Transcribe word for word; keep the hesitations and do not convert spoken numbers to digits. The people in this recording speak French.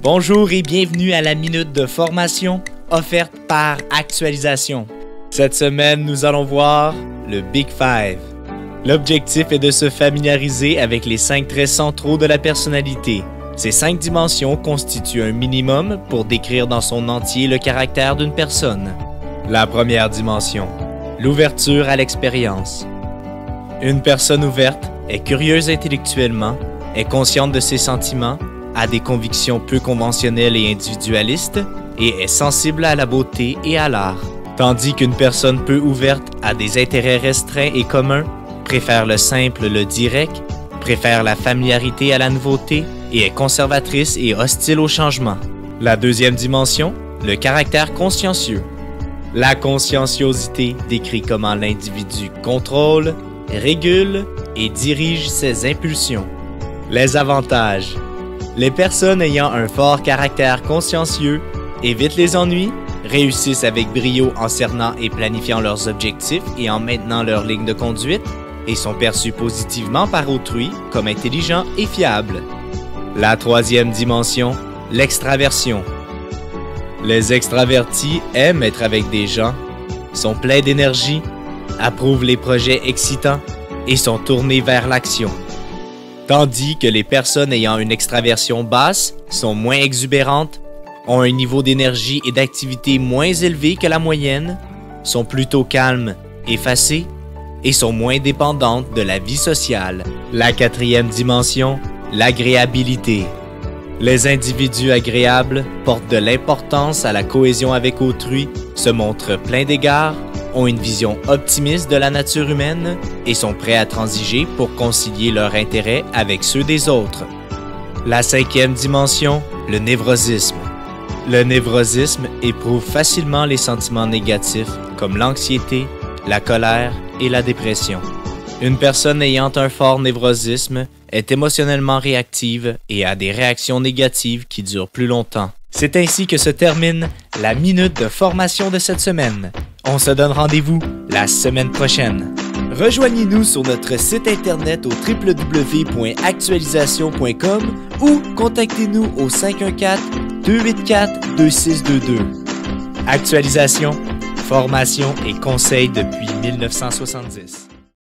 Bonjour et bienvenue à la Minute de formation offerte par Actualisation. Cette semaine, nous allons voir le Big Five. L'objectif est de se familiariser avec les cinq traits centraux de la personnalité. Ces cinq dimensions constituent un minimum pour décrire dans son entier le caractère d'une personne. La première dimension, l'ouverture à l'expérience. Une personne ouverte est curieuse intellectuellement, est consciente de ses sentiments, a des convictions peu conventionnelles et individualistes et est sensible à la beauté et à l'art. Tandis qu'une personne peu ouverte a des intérêts restreints et communs, préfère le simple, le direct, préfère la familiarité à la nouveauté et est conservatrice et hostile au changement. La deuxième dimension, le caractère consciencieux. La conscienciosité décrit comment l'individu contrôle, régule et dirige ses impulsions. Les avantages. Les personnes ayant un fort caractère consciencieux évitent les ennuis, réussissent avec brio en cernant et planifiant leurs objectifs et en maintenant leur ligne de conduite, et sont perçus positivement par autrui comme intelligents et fiables. La troisième dimension, l'extraversion. Les extravertis aiment être avec des gens, sont pleins d'énergie, approuvent les projets excitants et sont tournés vers l'action. Tandis que les personnes ayant une extraversion basse sont moins exubérantes, ont un niveau d'énergie et d'activité moins élevé que la moyenne, sont plutôt calmes, effacées et sont moins dépendantes de la vie sociale. La quatrième dimension, l'agréabilité. Les individus agréables portent de l'importance à la cohésion avec autrui, se montrent pleins d'égards, ont une vision optimiste de la nature humaine et sont prêts à transiger pour concilier leurs intérêts avec ceux des autres. La cinquième dimension, le névrosisme. Le névrosisme éprouve facilement les sentiments négatifs comme l'anxiété, la colère et la dépression. Une personne ayant un fort névrosisme est émotionnellement réactive et a des réactions négatives qui durent plus longtemps. C'est ainsi que se termine la minute de formation de cette semaine. On se donne rendez-vous la semaine prochaine. Rejoignez-nous sur notre site internet au w w w point actualisation point com ou contactez-nous au cinq un quatre, deux huit quatre, deux six deux deux. Actualisation, formation et conseils depuis mille neuf cent soixante-dix.